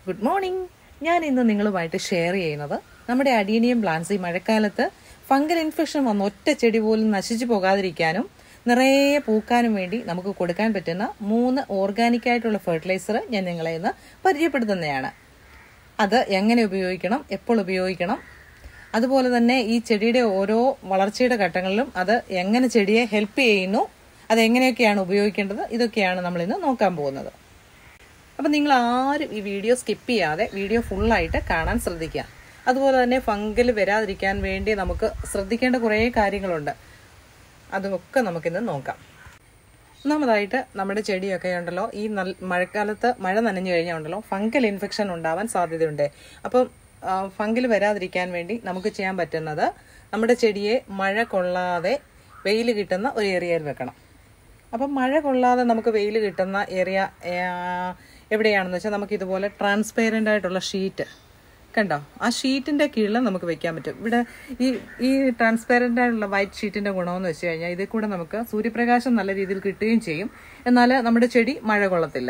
Good morning. ഞാൻ ഇന്ന് നിങ്ങളുമായിട്ട് ഷെയർ ചെയ്യുന്നത് നമ്മുടെ അഡീനിയം പ്ലാന്റ്സ് ഈ മഴക്കാലത്ത് ഫംഗൽ ഇൻഫെക്ഷൻ വന്ന് ഒറ്റ ചെടി പോലും നശിച്ചു പോകാതിരിക്കാനും നിറയെ പൂക്കാനും വേണ്ടി നമുക്ക് കൊടുക്കാൻ പറ്റുന്ന 3 ഓർഗാനിക് ആയിട്ടുള്ള ഫെർട്ടിലൈസർ ഞാൻ നിങ്ങളെ ഇന്ന് പരിചയപ്പെടുത്തുന്നതാണ്. അത് എങ്ങനെ ഉപയോഗിക്കണം, എപ്പോൾ ഉപയോഗിക്കണം, അതുപോലെ തന്നെ ഈ ചെടിയുടെ ഓരോ വളർച്ചയുടെ ഘട്ടങ്ങളിലും അത് എങ്ങനെ ചെടിയെ ഹെൽപ്പ് ചെയ്യുന്നു, അതെങ്ങനെയൊക്കെയാണ് ഉപയോഗിക്കേണ്ടത്, ഇതൊക്കെയാണ് നമ്മളിന്ന് നോക്കാൻ പോകുന്നത്. അപ്പം നിങ്ങൾ ആരും ഈ വീഡിയോ സ്കിപ്പ് ചെയ്യാതെ വീഡിയോ ഫുള്ളായിട്ട് കാണാൻ ശ്രദ്ധിക്കുക. അതുപോലെ തന്നെ ഫംഗൽ വരാതിരിക്കാൻ വേണ്ടി നമുക്ക് ശ്രദ്ധിക്കേണ്ട കുറേ കാര്യങ്ങളുണ്ട്. അതൊക്കെ നമുക്കിന്ന് നോക്കാം. ഒന്നാമതായിട്ട് നമ്മുടെ ചെടിയൊക്കെ ഉണ്ടല്ലോ, ഈ മഴക്കാലത്ത് മഴ നനഞ്ഞു കഴിഞ്ഞാൽ ഉണ്ടല്ലോ ഫംഗൽ ഇൻഫെക്ഷൻ ഉണ്ടാവാൻ സാധ്യതയുണ്ട്. അപ്പം ഫംഗൽ വരാതിരിക്കാൻ വേണ്ടി നമുക്ക് ചെയ്യാൻ പറ്റുന്നത് നമ്മുടെ ചെടിയെ മഴ കൊള്ളാതെ വെയിൽ കിട്ടുന്ന ഒരു ഏരിയയിൽ വെക്കണം. അപ്പം മഴ കൊള്ളാതെ നമുക്ക് വെയിൽ കിട്ടുന്ന ഏരിയ എവിടെയാണെന്ന് വെച്ചാൽ നമുക്ക് ഇതുപോലെ ട്രാൻസ്പെയറൻ്റ് ആയിട്ടുള്ള ഷീറ്റ് കണ്ടോ, ആ ഷീറ്റിൻ്റെ കീഴിൽ നമുക്ക് വെക്കാൻ പറ്റും. ഇവിടെ ഈ ട്രാൻസ്പെയറൻ്റ് ആയിട്ടുള്ള വൈറ്റ് ഷീറ്റിൻ്റെ ഗുണമെന്ന് വെച്ച് കഴിഞ്ഞാൽ ഇതിൽ കൂടെ നമുക്ക് സൂര്യപ്രകാശം നല്ല രീതിയിൽ കിട്ടുകയും ചെയ്യും, എന്നാൽ നമ്മുടെ ചെടി മഴ കൊള്ളത്തില്ല.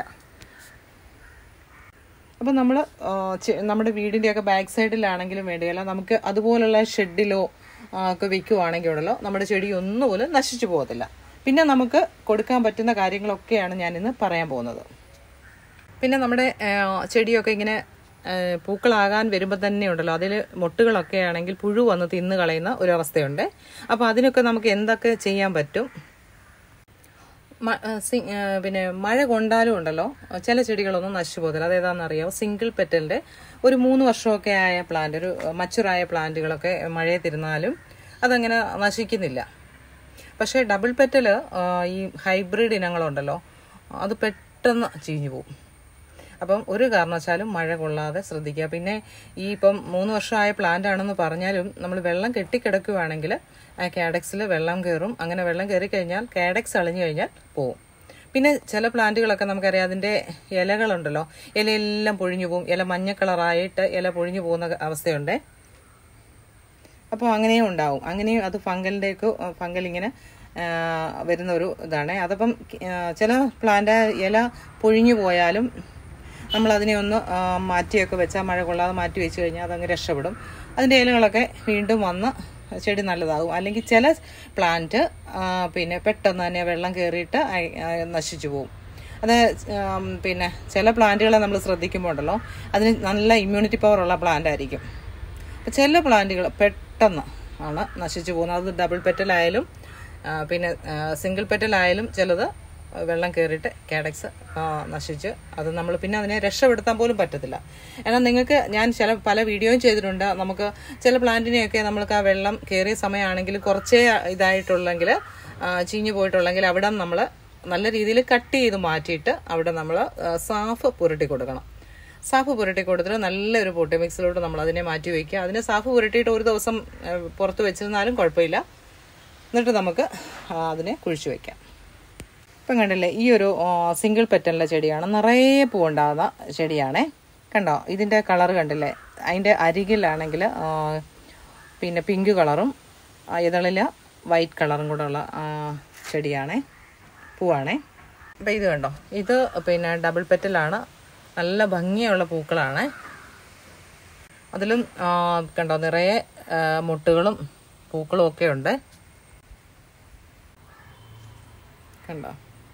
അപ്പം നമ്മൾ നമ്മുടെ വീടിൻ്റെയൊക്കെ ബാക്ക് സൈഡിലാണെങ്കിലും വേണ്ടിയല്ല, നമുക്ക് അതുപോലുള്ള ഷെഡിലോ ഒക്കെ വെക്കുവാണെങ്കിൽ ഉണ്ടല്ലോ നമ്മുടെ ചെടി ഒന്നുപോലും നശിച്ചു പോകത്തില്ല. പിന്നെ നമുക്ക് കൊടുക്കാൻ പറ്റുന്ന കാര്യങ്ങളൊക്കെയാണ് ഞാനിന്ന് പറയാൻ പോകുന്നത്. പിന്നെ നമ്മുടെ ചെടിയൊക്കെ ഇങ്ങനെ പൂക്കളാകാൻ വരുമ്പോൾ തന്നെ ഉണ്ടല്ലോ അതിൽ മൊട്ടുകളൊക്കെ ആണെങ്കിൽ പുഴു വന്ന് തിന്ന് കളയുന്ന ഒരവസ്ഥയുണ്ട്. അപ്പോൾ അതിനൊക്കെ നമുക്ക് എന്തൊക്കെ ചെയ്യാൻ പറ്റും? പിന്നെ മഴ കൊണ്ടാലും ഉണ്ടല്ലോ ചില ചെടികളൊന്നും നശിച്ചു പോകത്തില്ല. അതേതാണെന്നറിയാമോ? സിംഗിൾ പെറ്റലിൻ്റെ ഒരു 3 വർഷമൊക്കെ ആയ പ്ലാന്റ്, ഒരു മച്ചുറായ പ്ലാന്റുകളൊക്കെ മഴയെ തിരുന്നാലും അതങ്ങനെ നശിക്കുന്നില്ല. പക്ഷേ ഡബിൾ പെറ്റൽ ഈ ഹൈബ്രിഡ് ഇനങ്ങളുണ്ടല്ലോ അത് പെട്ടെന്ന് ചീഞ്ഞു പോകും. അപ്പം ഒരു കാരണവശാലും മഴ കൊള്ളാതെ ശ്രദ്ധിക്കുക. പിന്നെ ഈ ഇപ്പം 3 വർഷമായ പ്ലാന്റ് ആണെന്ന് പറഞ്ഞാലും നമ്മൾ വെള്ളം കെട്ടിക്കിടക്കുകയാണെങ്കിൽ ആ കാഡക്സിൽ വെള്ളം കയറും. അങ്ങനെ വെള്ളം കയറി കഴിഞ്ഞാൽ കാഡക്സ് അളിഞ്ഞു കഴിഞ്ഞാൽ പോവും. പിന്നെ ചില പ്ലാന്റുകളൊക്കെ നമുക്കറിയാം അതിൻ്റെ ഇലകളുണ്ടല്ലോ, ഇലയെല്ലാം പൊഴിഞ്ഞു പോകും. ഇല മഞ്ഞ കളറായിട്ട് ഇല പൊഴിഞ്ഞു പോകുന്ന അവസ്ഥയുണ്ട്. അപ്പോൾ അങ്ങനെയും ഉണ്ടാവും. അങ്ങനെയും അത് ഫംഗൽ ഇങ്ങനെ വരുന്ന ഒരു ഇതാണ്. അതപ്പം ചില പ്ലാന്റ് ഇല പൊഴിഞ്ഞു പോയാലും നമ്മളതിനെ ഒന്ന് മാറ്റിയൊക്കെ വെച്ചാൽ, മഴ കൊള്ളാതെ മാറ്റി വെച്ച് കഴിഞ്ഞാൽ അതങ്ങ് രക്ഷപ്പെടും. അതിൻ്റെ ഇലകളൊക്കെ വീണ്ടും വന്ന് ചെടി നല്ലതാകും. അല്ലെങ്കിൽ ചില പ്ലാന്റ് പിന്നെ പെട്ടെന്ന് തന്നെ വെള്ളം കയറിയിട്ട് നശിച്ചു പോകും. അത് പിന്നെ ചില പ്ലാന്റുകളെ നമ്മൾ ശ്രദ്ധിക്കുമ്പോൾ ഉണ്ടല്ലോ അതിന് നല്ല ഇമ്മ്യൂണിറ്റി പവർ ഉള്ള പ്ലാന്റ് ആയിരിക്കും. ചില പ്ലാന്റുകൾ പെട്ടെന്ന് ആണ് നശിച്ചു പോകുന്നത്. അത് ഡബിൾ പെറ്റലായാലും പിന്നെ സിംഗിൾ പെറ്റലായാലും ചിലത് വെള്ളം കയറിയിട്ട് കാഡക്സ് നശിച്ച് അത് നമ്മൾ പിന്നെ അതിനെ രക്ഷപ്പെടുത്താൻ പോലും പറ്റത്തില്ല. എന്നാൽ നിങ്ങൾക്ക് ഞാൻ പല വീഡിയോയും ചെയ്തിട്ടുണ്ട്. നമുക്ക് ചില പ്ലാന്റിനെയൊക്കെ നമ്മൾക്ക് ആ വെള്ളം കയറിയ സമയമാണെങ്കിൽ കുറച്ചേ ഇതായിട്ടുള്ളെങ്കിൽ ചീഞ്ഞു പോയിട്ടുള്ളെങ്കിൽ അവിടെ നമ്മൾ നല്ല രീതിയിൽ കട്ട് ചെയ്ത് മാറ്റിയിട്ട് അവിടെ നമ്മൾ സാഫ് പുരട്ടി കൊടുക്കണം. സാഫ് പുരട്ടി കൊടുത്തിട്ട് നല്ലൊരു പൊട്ടി മിക്സിലോട്ട് നമ്മൾ അതിനെ മാറ്റി വയ്ക്കുക. അതിനെ സാഫ് പുരട്ടിയിട്ട് ഒരു ദിവസം പുറത്ത് വെച്ചിരുന്നാലും കുഴപ്പമില്ല. എന്നിട്ട് നമുക്ക് അതിനെ കുഴിച്ചു വയ്ക്കാം. ഇപ്പം കണ്ടില്ലേ, ഈ ഒരു സിംഗിൾ പെറ്റലിൻ്റെ ചെടിയാണ്, നിറയെ പൂവുണ്ടാകുന്ന ചെടിയാണേ. കണ്ടോ ഇതിൻ്റെ കളർ കണ്ടില്ലേ? അതിൻ്റെ അരികിലാണെങ്കിൽ പിന്നെ പിങ്ക് കളറും ഇതളിൽ വൈറ്റ് കളറും കൂടെ ഉള്ള ചെടിയാണേ, പൂവാണേ. അപ്പം ഇത് കണ്ടോ, ഇത് പിന്നെ ഡബിൾ പെറ്റലാണ്, നല്ല ഭംഗിയുള്ള പൂക്കളാണ്. അതിലും കണ്ടോ നിറയെ മുട്ടുകളും പൂക്കളും ഒക്കെ ഉണ്ട്. കണ്ടോ,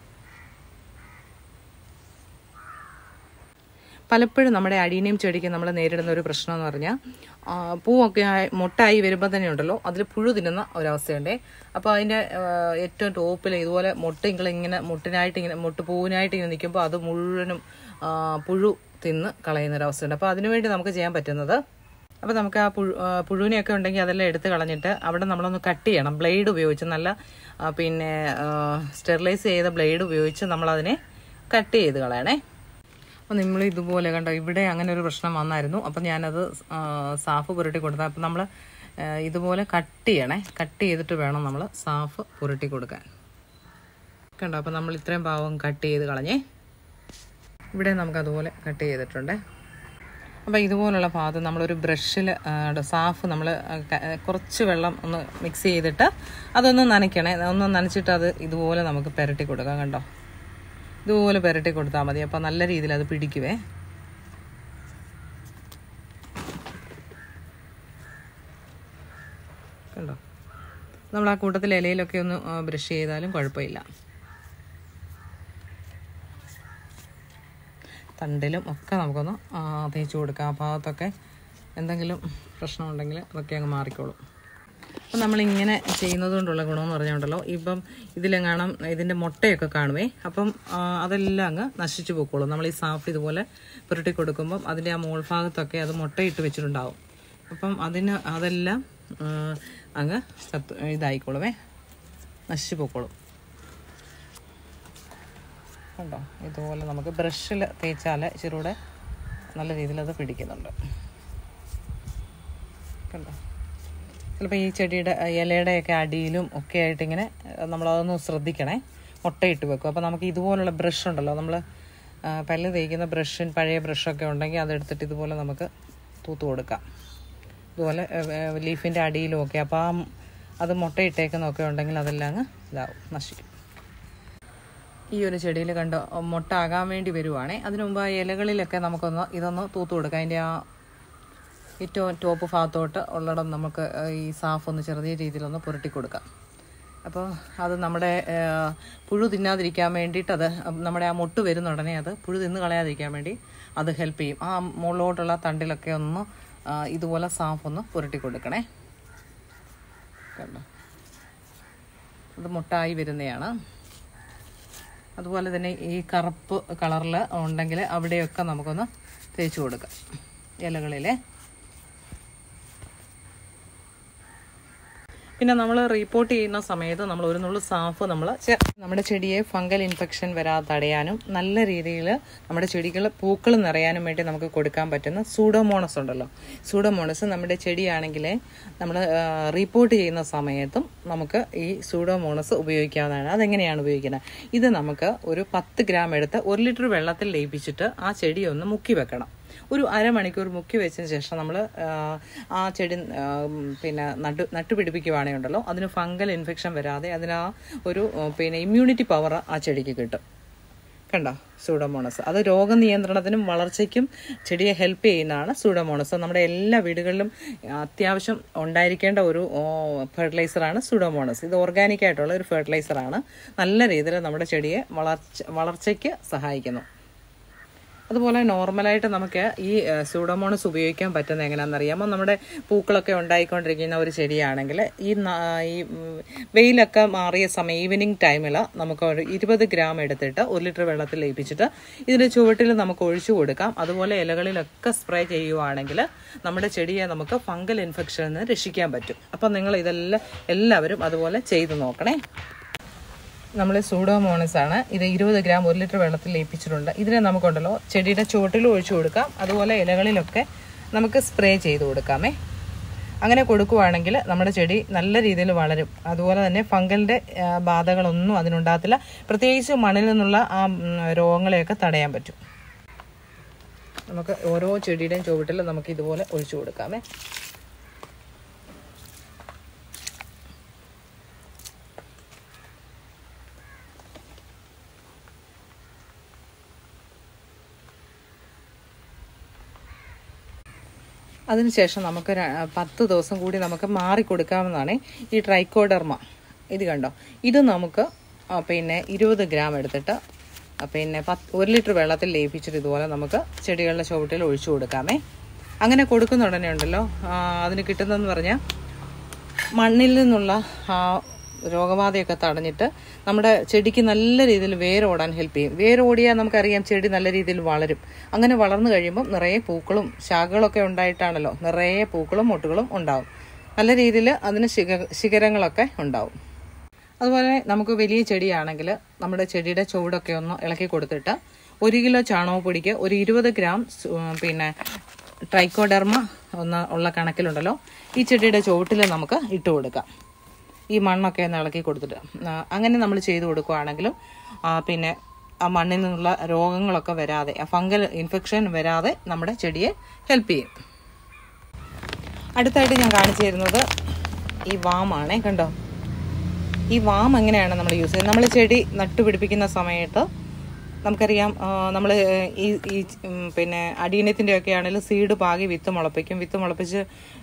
പലപ്പോഴും നമ്മുടെ അഡീനിയം ചെടിക്ക് നമ്മൾ നേരിടുന്ന ഒരു പ്രശ്നം എന്ന് പറഞ്ഞാൽ പൂവൊക്കെ മുട്ടായി വരുമ്പോൾ തന്നെ ഉണ്ടല്ലോ അതിൽ പുഴു തിന്നുന്ന ഒരവസ്ഥയുണ്ട്. അപ്പോൾ അതിൻ്റെ ഏറ്റവും ടോപ്പിൽ ഇതുപോലെ ഇങ്ങനെ പൂവിനായിട്ട് ഇങ്ങനെ നിൽക്കുമ്പോൾ അത് മുഴുവനും പുഴു തിന്ന് കളയുന്നൊരവസ്ഥയുണ്ട്. അപ്പോൾ അതിനുവേണ്ടി നമുക്ക് ചെയ്യാൻ പറ്റുന്നത്, അപ്പോൾ നമുക്ക് ആ പുഴുവിനെയൊക്കെ ഉണ്ടെങ്കിൽ അതെല്ലാം എടുത്ത് കളഞ്ഞിട്ട് അവിടെ നമ്മളൊന്ന് കട്ട് ചെയ്യണം. ബ്ലേഡ് ഉപയോഗിച്ച് നല്ല പിന്നെ സ്റ്റെറിലൈസ് ചെയ്ത ബ്ലേഡ് ഉപയോഗിച്ച് നമ്മളതിനെ കട്ട് ചെയ്ത് കളയണേ. അപ്പോൾ നമ്മൾ ഇതുപോലെ കണ്ടോ, ഇവിടെ അങ്ങനെ ഒരു പ്രശ്നം വന്നായിരുന്നു. അപ്പം ഞാനത് സാഫ് പുരട്ടി കൊടുത്താൽ, അപ്പം നമ്മൾ ഇതുപോലെ കട്ട് ചെയ്യണേ. കട്ട് ചെയ്തിട്ട് വേണം നമ്മൾ സാഫ് പുരട്ടി കൊടുക്കാൻ. കണ്ടോ, അപ്പം നമ്മൾ ഇത്രയും ഭാഗം കട്ട് ചെയ്ത് കളഞ്ഞേ. ഇവിടെ നമുക്കതുപോലെ കട്ട് ചെയ്തിട്ടുണ്ട്. അപ്പോൾ ഇതുപോലുള്ള ഭാഗത്ത് നമ്മളൊരു ബ്രഷിൽ സാഫ് നമ്മൾ കുറച്ച് വെള്ളം ഒന്ന് മിക്സ് ചെയ്തിട്ട് അതൊന്ന് നനയ്ക്കണേ. ഒന്ന് നനച്ചിട്ട് അത് ഇതുപോലെ നമുക്ക് പുരട്ടി കൊടുക്കാം. കണ്ടോ, ഇതുപോലെ പുരട്ടി കൊടുത്താൽ മതി. അപ്പോൾ നല്ല രീതിയിൽ അത് പിടിക്കുവേ. കണ്ടോ, നമ്മൾ ആ കൂട്ടത്തിൽ ഇലയിലൊക്കെ ഒന്ന് ബ്രഷ് ചെയ്താലും കുഴപ്പമില്ല. തണ്ടിലും ഒക്കെ നമുക്കൊന്ന് തേച്ച് കൊടുക്കാം. ആ ഭാഗത്തൊക്കെ എന്തെങ്കിലും പ്രശ്നമുണ്ടെങ്കിൽ അതൊക്കെ അങ്ങ് മാറിക്കോളും. അപ്പം നമ്മളിങ്ങനെ ചെയ്യുന്നത് കൊണ്ടുള്ള ഗുണമെന്ന് പറഞ്ഞുകൊണ്ടല്ലോ, ഇപ്പം ഇതിലെങ്ങാണം ഇതിൻ്റെ മുട്ടയൊക്കെ കാണുമേ, അപ്പം അതെല്ലാം അങ്ങ് നശിച്ചു പോയിക്കോളും. നമ്മൾ ഈ സാഫ് ഇതുപോലെ പുരട്ടി കൊടുക്കുമ്പം അതിൻ്റെ ആ മോൾ ഭാഗത്തൊക്കെ അത് മുട്ടയിട്ട് വെച്ചിട്ടുണ്ടാവും. അപ്പം അതെല്ലാം അങ്ങ് ഇതായിക്കോളുമേ, നശിച്ചു പോയിക്കോളും. കണ്ടോ, ഇതുപോലെ നമുക്ക് ബ്രഷിൽ തേച്ചാൽ ഇച്ചിരി കൂടെ നല്ല രീതിയിൽ അത് പിടിക്കുന്നുണ്ട്. കണ്ടോ, ചിലപ്പോൾ ഈ ചെടിയുടെ ഇലയുടെയൊക്കെ അടിയിലും ഒക്കെ ആയിട്ടിങ്ങനെ നമ്മളതൊന്ന് ശ്രദ്ധിക്കണേ, മുട്ടയിട്ട് വെക്കും. അപ്പോൾ നമുക്ക് ഇതുപോലുള്ള ബ്രഷ് ഉണ്ടല്ലോ, നമ്മൾ പല്ല് തേക്കുന്ന പഴയ ബ്രഷൊക്കെ ഉണ്ടെങ്കിൽ അതെടുത്തിട്ട് ഇതുപോലെ നമുക്ക് തൂത്ത് കൊടുക്കാം. ഇതുപോലെ ലീഫിൻ്റെ അടിയിലും ഒക്കെ. അപ്പോൾ അത് മുട്ടയിട്ടേക്കുന്നൊക്കെ ഉണ്ടെങ്കിൽ അതെല്ലാം അങ്ങ് ഇതാവും, നശിക്കും. ഈ ഒരു ചെടിയിൽ കണ്ടോ മുട്ട ആകാൻ വേണ്ടി വരുവാണേ. അതിനു മുമ്പ് ആ ഇലകളിലൊക്കെ ഇതൊന്ന് തൂത്ത് കൊടുക്കാം. അതിൻ്റെ ആ ഏറ്റവും ടോപ്പ് ഭാഗത്തോട്ട് ഉള്ളിടം നമുക്ക് ഈ സാഫ് ഒന്ന് ചെറിയ രീതിയിലൊന്ന് പുരട്ടി കൊടുക്കാം. അപ്പോൾ അത് നമ്മുടെ പുഴു തിന്നാതിരിക്കാൻ വേണ്ടിയിട്ട്, അത് നമ്മുടെ ആ മുട്ട് വരുന്ന ഉടനെ അത് പുഴു തിന്ന് കളയാതിരിക്കാൻ വേണ്ടി അത് ഹെൽപ്പ് ചെയ്യും. ആ മുകളിലോട്ടുള്ള തണ്ടിലൊക്കെ ഒന്ന് ഇതുപോലെ സാഫ് ഒന്ന് പുരട്ടി കൊടുക്കണേ. കണ്ടോ, അത് മുട്ടായി വരുന്നതാണ്. അതുപോലെ തന്നെ ഈ കറുപ്പ് കളറിൽ ഉണ്ടെങ്കിൽ അവിടെയൊക്കെ നമുക്കൊന്ന് തേച്ച് കൊടുക്കാം ഇലകളിലെ. പിന്നെ നമ്മൾ റിപ്പോർട്ട് ചെയ്യുന്ന സമയത്ത് നമ്മൾ ഒരു നുള്ളു സാഫ് നമ്മുടെ ചെടിയെ ഫംഗൽ ഇൻഫെക്ഷൻ വരാതെ തടയാനും നല്ല രീതിയിൽ നമ്മുടെ പൂക്കൾ നിറയാനും വേണ്ടി നമുക്ക് കൊടുക്കാൻ പറ്റുന്ന സൂഡോമോണസ് ഉണ്ടല്ലോ. സൂഡോമോണസ് നമ്മുടെ ചെടിയാണെങ്കിൽ നമ്മൾ റിപ്പോർട്ട് ചെയ്യുന്ന സമയത്തും നമുക്ക് ഈ സൂഡോമോണസ് ഉപയോഗിക്കാവുന്നതാണ്. അതെങ്ങനെയാണ് ഉപയോഗിക്കുന്നത്? ഇത് നമുക്ക് ഒരു 10 ഗ്രാം എടുത്ത് 1 ലിറ്റർ വെള്ളത്തിൽ ലയിപ്പിച്ചിട്ട് ആ ചെടി ഒന്ന് മുക്കി വെക്കണം. ഒരു അരമണിക്കൂർ മുക്കി വെച്ചതിന് ശേഷം നമ്മൾ ആ ചെടി പിന്നെ നട്ടുപിടിപ്പിക്കുകയാണെങ്കിൽ ഉണ്ടല്ലോ, അതിന് ഫംഗൽ ഇൻഫെക്ഷൻ വരാതെ അതിന് ഒരു ഇമ്മ്യൂണിറ്റി പവർ ആ ചെടിക്ക് കിട്ടും. കണ്ടോ, സൂഡോമോണസ് അത് രോഗനിയന്ത്രണത്തിനും വളർച്ചയ്ക്കും ചെടിയെ ഹെൽപ്പ് ചെയ്യുന്നതാണ് സൂഡോമോണസ്. നമ്മുടെ എല്ലാ വീടുകളിലും അത്യാവശ്യം ഉണ്ടായിരിക്കേണ്ട ഒരു ഫെർട്ടിലൈസറാണ് സൂഡോമോണസ്. ഇത് ഓർഗാനിക്കായിട്ടുള്ള ഒരു ഫെർട്ടിലൈസറാണ്. നല്ല രീതിയിൽ നമ്മുടെ ചെടിയെ വളർച്ചയ്ക്ക് സഹായിക്കുന്നു. അതുപോലെ നോർമലായിട്ട് നമുക്ക് ഈ സൂഡോമോണസ് ഉപയോഗിക്കാൻ പറ്റുന്നത് എങ്ങനെയാണെന്നറിയാമോ? നമ്മുടെ പൂക്കളൊക്കെ ഉണ്ടായിക്കൊണ്ടിരിക്കുന്ന ഒരു ചെടിയാണെങ്കിൽ ഈ വെയിലൊക്കെ മാറിയ സമയം ഈവനിങ് ടൈമിൽ നമുക്ക് ഒരു 20 ഗ്രാം എടുത്തിട്ട് 1 ലിറ്റർ വെള്ളത്തിൽ ലയിപ്പിച്ചിട്ട് ഇതിൻ്റെ ചുവട്ടിൽ നമുക്ക് ഒഴിച്ചു കൊടുക്കാം. അതുപോലെ ഇലകളിലൊക്കെ സ്പ്രേ ചെയ്യുവാണെങ്കിൽ നമ്മുടെ ചെടിയെ നമുക്ക് ഫംഗൽ ഇൻഫെക്ഷനിൽ നിന്ന് രക്ഷിക്കാൻ പറ്റും. അപ്പം നിങ്ങൾ എല്ലാവരും അതുപോലെ ചെയ്ത് നോക്കണേ. നമ്മൾ സൂഡോമോണസ് ആണ്. ഇത് 20 ഗ്രാം 1 ലിറ്റർ വെള്ളത്തിൽ ലയിപ്പിച്ചിട്ടുണ്ട്. ഇതിനെ നമുക്കുണ്ടല്ലോ ചെടിയുടെ ചുവട്ടിലും ഒഴിച്ചു കൊടുക്കാം. അതുപോലെ ഇലകളിലൊക്കെ നമുക്ക് സ്പ്രേ ചെയ്ത് കൊടുക്കാമേ. അങ്ങനെ കൊടുക്കുവാണെങ്കിൽ നമ്മുടെ ചെടി നല്ല രീതിയിൽ വളരും. അതുപോലെ തന്നെ ഫംഗലിൻ്റെ ബാധകളൊന്നും അതിനുണ്ടാകത്തില്ല. പ്രത്യേകിച്ച് മണ്ണിൽ നിന്നുള്ള ആ രോഗങ്ങളെയൊക്കെ തടയാൻ പറ്റും. നമുക്ക് ഓരോ ചെടിയുടെയും ചുവട്ടിൽ നമുക്ക് ഇതുപോലെ ഒഴിച്ചു കൊടുക്കാമേ. അതിനുശേഷം നമുക്ക് 10 ദിവസം കൂടി നമുക്ക് മാറിക്കൊടുക്കാവുന്നതാണ് ഈ ട്രൈക്കോഡെർമ. ഇത് കണ്ടോ, ഇത് നമുക്ക് 20 ഗ്രാം എടുത്തിട്ട് 1 ലിറ്റർ വെള്ളത്തിൽ ലയിപ്പിച്ചിട്ട് ഇതുപോലെ നമുക്ക് ചെടികളുടെ ചുവട്ടിൽ ഒഴിച്ചു കൊടുക്കാമേ. അങ്ങനെ കൊടുക്കുന്ന ഉടനെ ഉണ്ടല്ലോ അതിന് കിട്ടുന്നതെന്ന് പറഞ്ഞാൽ മണ്ണിൽ നിന്നുള്ള രോഗബാധയൊക്കെ തടഞ്ഞിട്ട് നമ്മുടെ ചെടിക്ക് നല്ല രീതിയിൽ വേരോടാൻ ഹെൽപ്പ് ചെയ്യും. വേരോടിയാൽ നമുക്കറിയാം ചെടി നല്ല രീതിയിൽ വളരും. അങ്ങനെ വളർന്നു കഴിയുമ്പം നിറയെ പൂക്കളും ശാഖകളൊക്കെ ഉണ്ടായിട്ടാണല്ലോ നിറയെ പൂക്കളും മൊട്ടുകളും ഉണ്ടാവും. നല്ല രീതിയിൽ അതിന് ശിഖരങ്ങളൊക്കെ ഉണ്ടാവും. അതുപോലെ നമുക്ക് വലിയ ചെടിയാണെങ്കിൽ നമ്മുടെ ചെടിയുടെ ചുവടൊക്കെ ഒന്ന് ഇളക്കി കൊടുത്തിട്ട് 1 കിലോ ചാണകപ്പൊടിക്ക് ഒരു 20 ഗ്രാം ട്രൈക്കോഡെർമ ഉള്ള കണക്കിലുണ്ടല്ലോ ഈ ചെടിയുടെ ചുവട്ടിൽ നമുക്ക് ഇട്ട് കൊടുക്കാം. ഈ മണ്ണൊക്കെ ഒന്ന് ഇളക്കി കൊടുത്തിട്ട് അങ്ങനെ നമ്മൾ ചെയ്ത് കൊടുക്കുകയാണെങ്കിലും ആ മണ്ണിൽ നിന്നുള്ള രോഗങ്ങളൊക്കെ വരാതെ, ആ ഫംഗൽ ഇൻഫെക്ഷൻ വരാതെ നമ്മുടെ ചെടിയെ ഹെൽപ്പ് ചെയ്യും. അടുത്തായിട്ട് ഞാൻ കാണിച്ചു തരുന്നത് ഈ വാമാണേ. കണ്ടോ, ഈ വാം എങ്ങനെയാണ് നമ്മൾ യൂസ് ചെയ്യുന്നത്? നമ്മൾ ചെടി നട്ടുപിടിപ്പിക്കുന്ന സമയത്ത് നമുക്കറിയാം നമ്മൾ ഈ അടിയനത്തിൻ്റെ ഒക്കെ ആണെങ്കിലും സീഡ് പാകി വിത്ത് മുളപ്പിക്കും. വിത്ത് മുളപ്പിച്ച്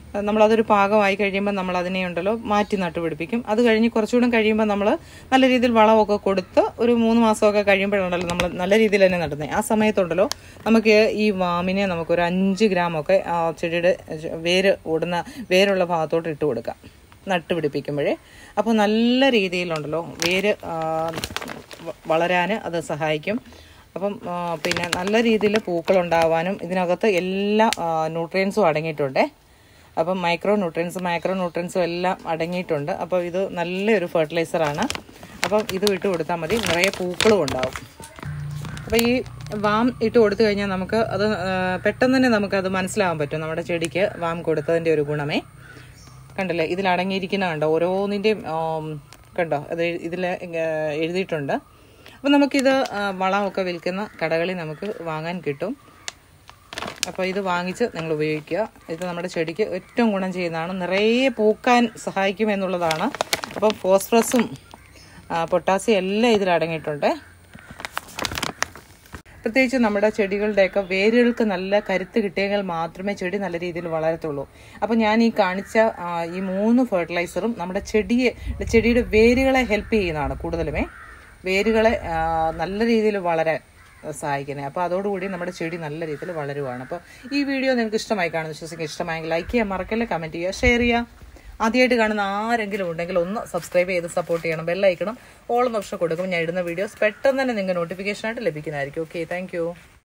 നമ്മളതൊരു പാകമായി കഴിയുമ്പോൾ നമ്മൾ അതിനെ ഉണ്ടല്ലോ മാറ്റി നട്ടുപിടിപ്പിക്കും. അത് കഴിഞ്ഞ് കുറച്ചുകൂടെ കഴിയുമ്പോൾ നമ്മൾ നല്ല രീതിയിൽ വളമൊക്കെ കൊടുത്ത് ഒരു 3 മാസമൊക്കെ കഴിയുമ്പോഴുണ്ടല്ലോ നമ്മൾ നല്ല രീതിയിൽ തന്നെ നടുന്നത്. ആ സമയത്തുണ്ടല്ലോ നമുക്ക് ഈ വാമിനെ നമുക്കൊരു 5 ഗ്രാമൊക്കെ ചെടിയുടെ വേരുള്ള ഭാഗത്തോട്ട് ഇട്ട് കൊടുക്കാം നട്ടുപിടിപ്പിക്കുമ്പോഴേ. അപ്പോൾ നല്ല രീതിയിലുണ്ടല്ലോ വേര് വളരാൻ അത് സഹായിക്കും. അപ്പം പിന്നെ നല്ല രീതിയിൽ പൂക്കളുണ്ടാവാനും ഇതിനകത്ത് എല്ലാ ന്യൂട്രിയൻസും അടങ്ങിയിട്ടുണ്ട്. അപ്പം മൈക്രോ ന്യൂട്രിയൻസും എല്ലാം അടങ്ങിയിട്ടുണ്ട്. അപ്പോൾ ഇത് നല്ലൊരു ഫെർട്ടിലൈസറാണ്. അപ്പം ഇത് ഇട്ട് കൊടുത്താൽ മതി, നിറയെ പൂക്കളും ഉണ്ടാവും. അപ്പോൾ ഈ വാം ഇട്ട് കൊടുത്തു കഴിഞ്ഞാൽ നമുക്ക് അത് പെട്ടെന്ന് തന്നെ നമുക്കത് മനസ്സിലാവാൻ പറ്റും നമ്മുടെ ചെടിക്ക് വാം കൊടുത്തതിൻ്റെ ഒരു ഗുണമേ. കണ്ടല്ലേ, ഇതിലടങ്ങിയിരിക്കുന്ന കണ്ടോ, ഓരോന്നിൻ്റെയും കണ്ടോ അത് ഇതിൽ എഴുതിയിട്ടുണ്ട്. അപ്പം നമുക്കിത് വളമൊക്കെ വിൽക്കുന്ന കടകളിൽ നമുക്ക് വാങ്ങാൻ കിട്ടും. അപ്പോൾ ഇത് വാങ്ങിച്ച് നിങ്ങൾ ഉപയോഗിക്കുക. ഇത് നമ്മുടെ ചെടിക്ക് ഏറ്റവും ഗുണം ചെയ്യുന്നതാണ്, നിറയെ പൂക്കാൻ സഹായിക്കും എന്നുള്ളതാണ്. അപ്പം ഫോസ്ഫറസും പൊട്ടാസ്യം എല്ലാം ഇതിലടങ്ങിയിട്ടുണ്ട്. പ്രത്യേകിച്ച് നമ്മുടെ ചെടികളുടെയൊക്കെ വേരുകൾക്ക് നല്ല കരുത്ത് കിട്ടിയെങ്കിൽ മാത്രമേ ചെടി നല്ല രീതിയിൽ വളരത്തുള്ളൂ. അപ്പോൾ ഞാൻ ഈ കാണിച്ച ഈ 3 ഫെർട്ടിലൈസറും നമ്മുടെ ചെടിയുടെ വേരുകളെ ഹെൽപ്പ് ചെയ്യുന്നതാണ്. കൂടുതലുമേ വേരുകളെ നല്ല രീതിയിൽ വളരാൻ സഹായിക്കുന്നത്. അപ്പോൾ അതോടുകൂടി നമ്മുടെ ചെടി നല്ല രീതിയിൽ വളരുവാണ്. അപ്പോൾ ഈ വീഡിയോ നിങ്ങൾക്ക് ഇഷ്ടമായി കാണുന്നു വിശ്വസിക്കുക. ഇഷ്ടമായെങ്കിൽ ലൈക്ക് ചെയ്യാൻ മറക്കല്ലേ, കമൻറ്റ് ചെയ്യുക, ഷെയർ ചെയ്യുക. ആദ്യമായിട്ട് കാണുന്ന ആരെങ്കിലും ഉണ്ടെങ്കിൽ ഒന്ന് സബ്സ്ക്രൈബ് ചെയ്ത് സപ്പോർട്ട് ചെയ്യണം. ബെല്ലൈക്കണം ഓൾ ഓപ്ഷൻ കൊടുക്കും. ഞാൻ ഇടുന്ന വീഡിയോസ് പെട്ടെന്ന് തന്നെ നിങ്ങൾക്ക് നോട്ടിഫിക്കേഷനായിട്ട് ലഭിക്കുന്നതായിരിക്കും. Okay, thank